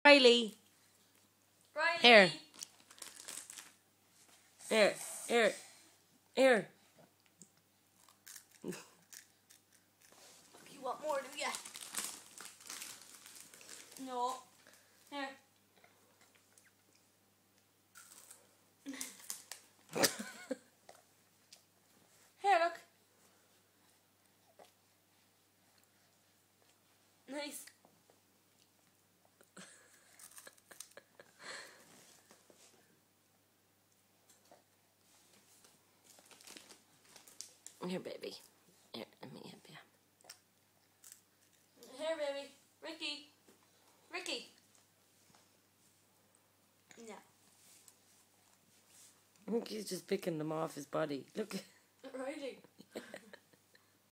Riley. Riley. Here. Here. You want more, do ya? No. Here. Here, look. Nice. Here, baby. Here, let me help you. Here, baby. Ricky. Ricky. No. I think he's just picking them off his body. Look.